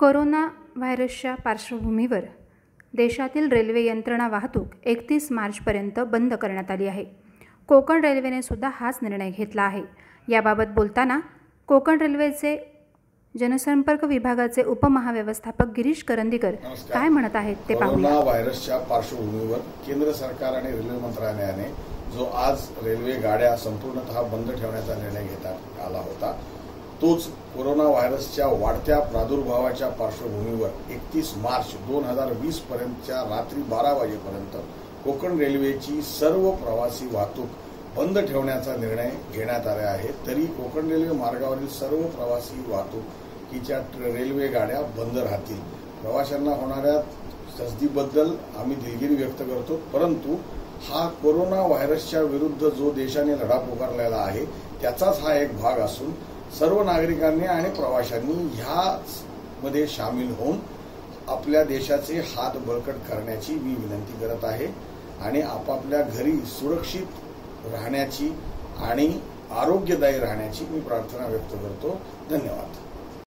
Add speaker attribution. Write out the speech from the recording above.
Speaker 1: Corona व्हायरसच्या पार्श्वभूमीवर देशातील रेल्वे यंत्रणा वाहतूक 31 मार्चपर्यंत बंद करण्यात आली आहे। कोकण रेल्वेने सुद्धा हाच निर्णय घेतला आहे। याबाबत बोलताना कोकण रेल्वेचे जनसंपर्क विभागाचे उपमहाव्यवस्थापक गिरीश करंदीकर काय म्हणत आहेत ते पाहूया।
Speaker 2: कोरोना व्हायरसच्या पार्श्वभूमीवर केंद्र सरकार आणि रेल्वे मंत्रालयाने जो आज रेल्वे गाड्या संपूर्णतः बंद ठेवण्याचा निर्णय घेण्यात आला होता, तोच कोरोना व्हायरसच्या वाढत्या प्रादुर्भावाच्या पार्श्वभूमीवर 31 मार्च 2020 पर्यंतच्या रात्री 12 वाजेपर्यंत कोकण रेल्वेची सर्व प्रवासी वाहतूक बंद ठेवण्याचा निर्णय घेण्यात आला आहे। तरी कोकण रेल्वे मार्गावरील सर्व प्रवासी वाहतुकीच्या रेल्वे गाड्या बंद राहतील। प्रवाशांना होणाऱ्या तसदीबद्दल आम्ही दिलगिरी व्यक्त करतो, परंतु हा कोरोना व्हायरसच्या विरुद्ध जो देशाने लढा पुकारलेला आहे त्याचाच हा एक भाग असून सर्व नागरिकांनी आणि प्रवाशांनी ह्यामध्ये सामील होऊन आपल्या देशाचे हात बळकट करण्याची मी विनंती करत आहे आणि आपापल्या घरी सुरक्षित राहण्याची आणि आरोग्यदायी राहण्याची मी प्रार्थना व्यक्त करतो। धन्यवाद।